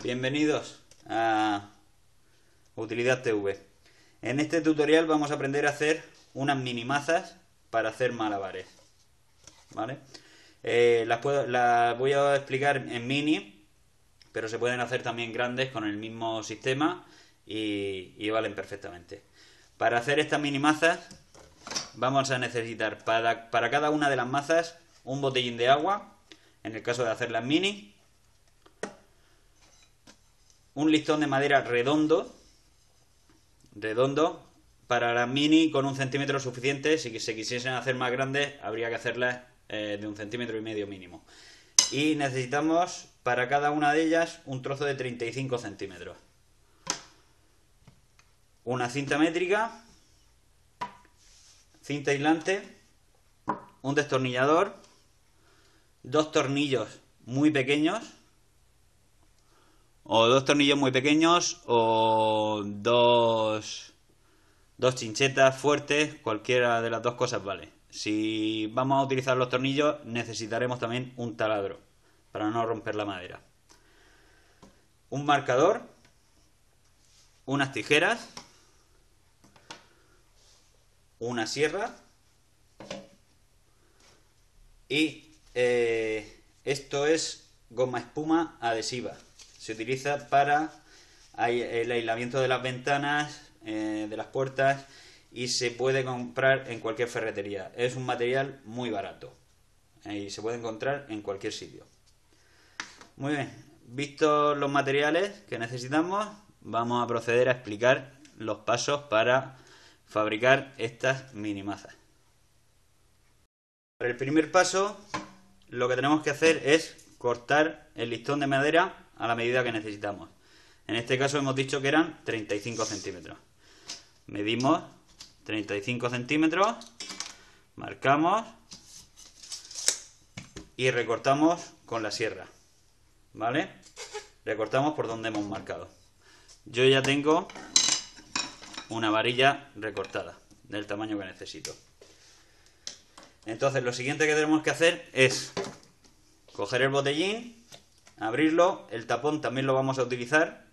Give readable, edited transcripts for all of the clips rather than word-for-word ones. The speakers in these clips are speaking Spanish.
Bienvenidos a Utilidad TV. En este tutorial vamos a aprender a hacer unas mini mazas para hacer malabares, ¿vale? Las voy a explicar en mini, pero se pueden hacer también grandes con el mismo sistema y valen perfectamente. Para hacer estas mini mazas vamos a necesitar para cada una de las mazas un botellín de agua, en el caso de hacerlas mini, un listón de madera redondo, para las mini con 1 centímetro suficiente. Si se quisiesen hacer más grandes habría que hacerlas de 1,5 centímetros mínimo. Y necesitamos para cada una de ellas un trozo de 35 centímetros. Una cinta métrica, cinta aislante, un destornillador, 2 tornillos muy pequeños, o 2 tornillos muy pequeños, o dos chinchetas fuertes, cualquiera de las dos cosas vale. Si vamos a utilizar los tornillos necesitaremos también un taladro para no romper la madera. Un marcador, unas tijeras, una sierra y esto es goma espuma adhesiva. Se utiliza para el aislamiento de las ventanas, de las puertas, y se puede comprar en cualquier ferretería. Es un material muy barato y se puede encontrar en cualquier sitio. Muy bien, vistos los materiales que necesitamos, vamos a proceder a explicar los pasos para fabricar estas mini mazas. Para el primer paso, lo que tenemos que hacer es cortar el listón de madera a la medida que necesitamos. En este caso hemos dicho que eran 35 centímetros. Medimos 35 centímetros, marcamos y recortamos con la sierra, ¿vale? Recortamos por donde hemos marcado. Yo ya tengo una varilla recortada del tamaño que necesito. Entonces lo siguiente que tenemos que hacer es coger el botellín, abrirlo, el tapón también lo vamos a utilizar.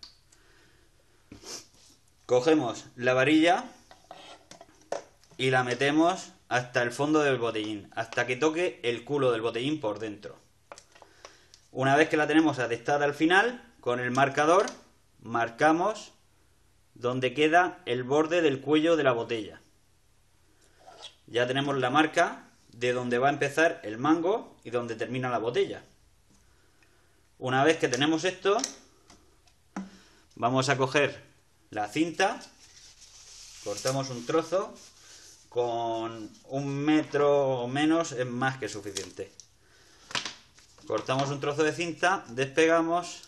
Cogemos la varilla y la metemos hasta el fondo del botellín, hasta que toque el culo del botellín por dentro. Una vez que la tenemos atestada al final, con el marcador marcamos donde queda el borde del cuello de la botella. Ya tenemos la marca de donde va a empezar el mango y donde termina la botella. Una vez que tenemos esto, vamos a coger la cinta, cortamos un trozo, con 1 metro o menos es más que suficiente. Cortamos un trozo de cinta, despegamos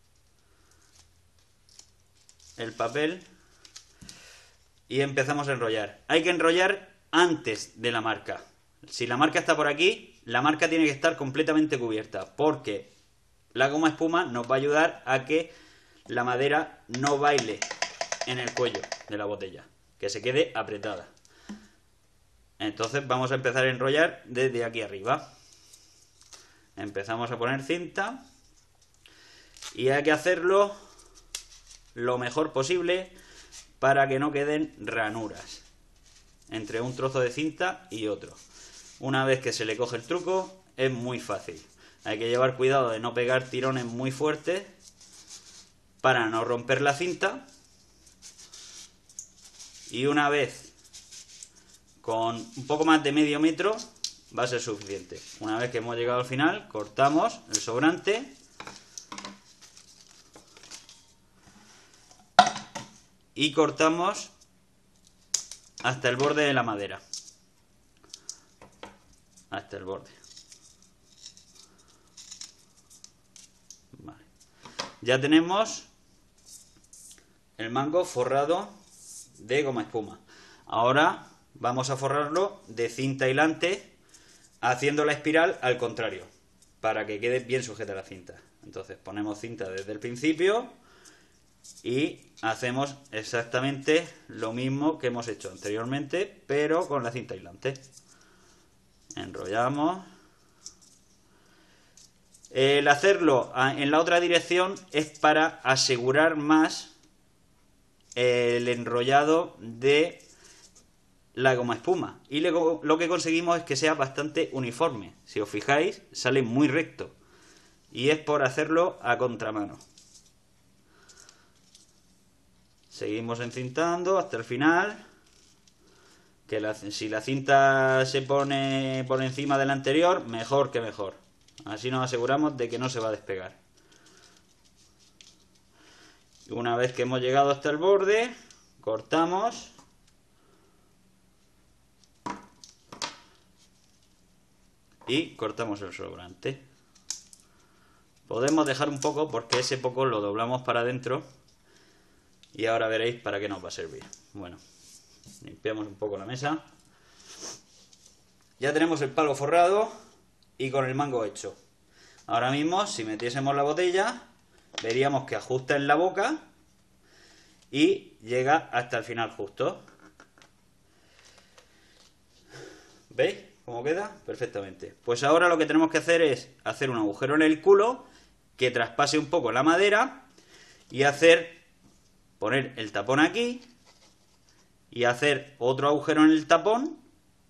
el papel y empezamos a enrollar. Hay que enrollar antes de la marca. Si la marca está por aquí, la marca tiene que estar completamente cubierta, porque la goma espuma nos va a ayudar a que la madera no baile en el cuello de la botella, que se quede apretada. Entonces vamos a empezar a enrollar desde aquí arriba. Empezamos a poner cinta y hay que hacerlo lo mejor posible para que no queden ranuras entre un trozo de cinta y otro. Una vez que se le coge el truco, es muy fácil. Hay que llevar cuidado de no pegar tirones muy fuertes para no romper la cinta. Y una vez con un poco más de medio metro va a ser suficiente. Una vez que hemos llegado al final, cortamos el sobrante y cortamos hasta el borde de la madera. Hasta el borde. Vale. Ya tenemos el mango forrado de goma espuma. Ahora vamos a forrarlo de cinta aislante, haciendo la espiral al contrario, para que quede bien sujeta la cinta. Entonces ponemos cinta desde el principio y hacemos exactamente lo mismo que hemos hecho anteriormente, pero con la cinta aislante. Enrollamos El hacerlo en la otra dirección es para asegurar más el enrollado de la goma espuma. Y lo que conseguimos es que sea bastante uniforme. Si os fijáis, sale muy recto. Y es por hacerlo a contramano. Seguimos encintando hasta el final. Que si la cinta se pone por encima de la anterior, mejor que mejor. Así nos aseguramos de que no se va a despegar. Una vez que hemos llegado hasta el borde, cortamos. Y cortamos el sobrante. Podemos dejar un poco porque ese poco lo doblamos para adentro. Y ahora veréis para qué nos va a servir. Bueno, limpiamos un poco la mesa. Ya tenemos el palo forrado y con el mango hecho. Ahora mismo, si metiésemos la botella, veríamos que ajusta en la boca y llega hasta el final justo. ¿Veis cómo queda? Perfectamente. Pues ahora lo que tenemos que hacer es hacer un agujero en el culo que traspase un poco la madera y poner el tapón aquí y hacer otro agujero en el tapón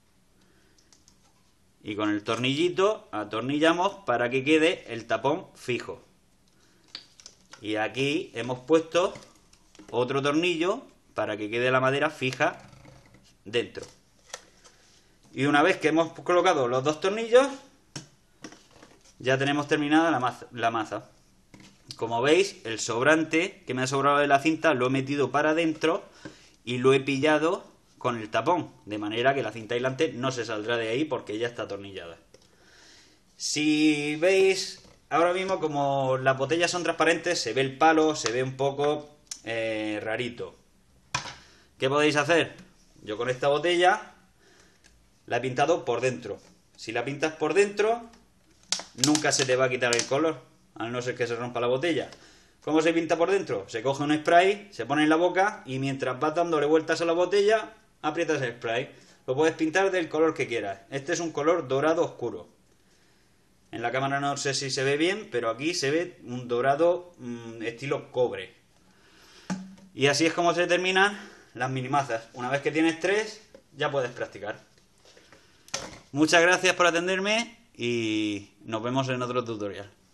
y con el tornillito atornillamos para que quede el tapón fijo. Y aquí hemos puesto otro tornillo para que quede la madera fija dentro. Y una vez que hemos colocado los dos tornillos, ya tenemos terminada la maza. Como veis, el sobrante que me ha sobrado de la cinta lo he metido para adentro y lo he pillado con el tapón, de manera que la cinta aislante no se saldrá de ahí porque ya está atornillada. Si veis, ahora mismo como las botellas son transparentes, se ve el palo, se ve un poco rarito. ¿Qué podéis hacer? Yo con esta botella la he pintado por dentro. Si la pintas por dentro, nunca se te va a quitar el color, a no ser que se rompa la botella. ¿Cómo se pinta por dentro? Se coge un spray, se pone en la boca y mientras vas dándole vueltas a la botella, aprietas el spray. Lo puedes pintar del color que quieras. Este es un color dorado oscuro. En la cámara no sé si se ve bien, pero aquí se ve un dorado estilo cobre. Y así es como se terminan las minimazas. Una vez que tienes 3, ya puedes practicar. Muchas gracias por atenderme y nos vemos en otro tutorial.